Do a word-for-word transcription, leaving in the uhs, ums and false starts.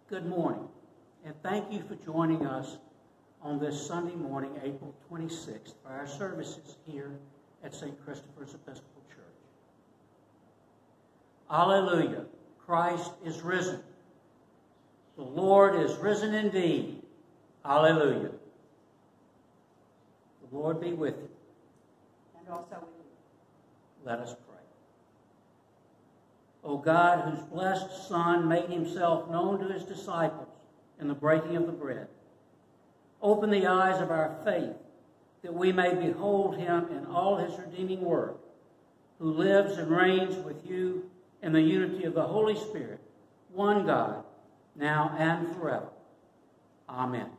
Good morning, and thank you for joining us on this Sunday morning, April twenty-sixth, for our services here at Saint Christopher's Episcopal Church. Alleluia! Christ is risen. The Lord is risen indeed. Alleluia! The Lord be with you. And also with you. Let us pray. O God, whose blessed Son made himself known to his disciples in the breaking of the bread, open the eyes of our faith that we may behold him in all his redeeming work, who lives and reigns with you in the unity of the Holy Spirit, one God, now and forever. Amen.